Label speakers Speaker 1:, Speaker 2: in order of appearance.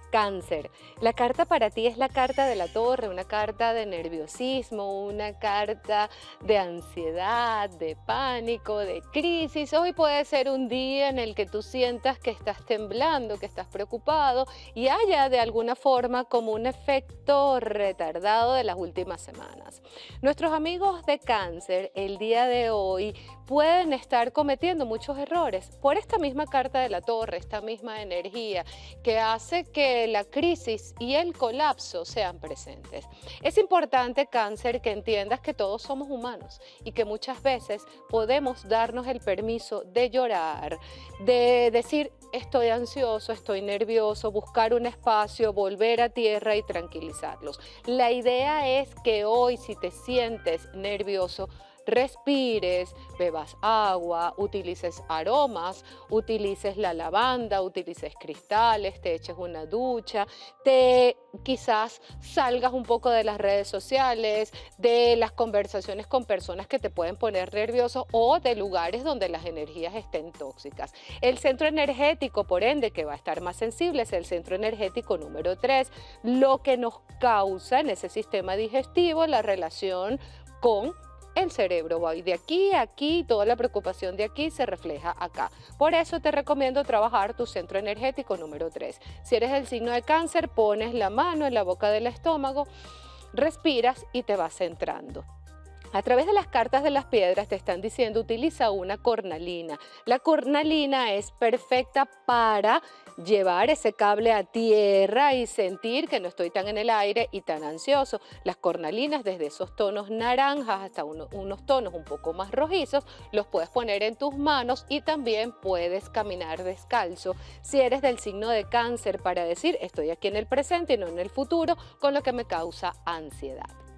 Speaker 1: Cáncer, la carta para ti es la carta de la torre, una carta de nerviosismo, una carta de ansiedad, de pánico, de crisis. Hoy puede ser un día en el que tú sientas que estás temblando, que estás preocupado y haya de alguna forma como un efecto retardado de las últimas semanas. Nuestros amigos de Cáncer el día de hoy pueden estar cometiendo muchos errores por esta misma carta de la torre, esta misma energía que hace que la crisis y el colapso sean presentes. Es importante, Cáncer, que entiendas que todos somos humanos y que muchas veces podemos darnos el permiso de llorar, de decir estoy ansioso, estoy nervioso, buscar un espacio, volver a tierra y tranquilizarlos. La idea es que hoy, si te sientes nervioso, respires, bebas agua, utilices aromas, utilices la lavanda, utilices cristales, te eches una ducha, te quizás salgas un poco de las redes sociales, de las conversaciones con personas que te pueden poner nervioso o de lugares donde las energías estén tóxicas. El centro energético, por ende, que va a estar más sensible es el centro energético número 3, lo que nos causa en ese sistema digestivo la relación con el cerebro. Va de aquí a aquí, toda la preocupación de aquí se refleja acá. Por eso te recomiendo trabajar tu centro energético número 3. Si eres del signo de Cáncer, pones la mano en la boca del estómago, respiras y te vas centrando. A través de las cartas de las piedras te están diciendo utiliza una cornalina. La cornalina es perfecta para llevar ese cable a tierra y sentir que no estoy tan en el aire y tan ansioso. Las cornalinas desde esos tonos naranjas hasta unos tonos un poco más rojizos los puedes poner en tus manos y también puedes caminar descalzo si eres del signo de Cáncer para decir estoy aquí en el presente y no en el futuro con lo que me causa ansiedad.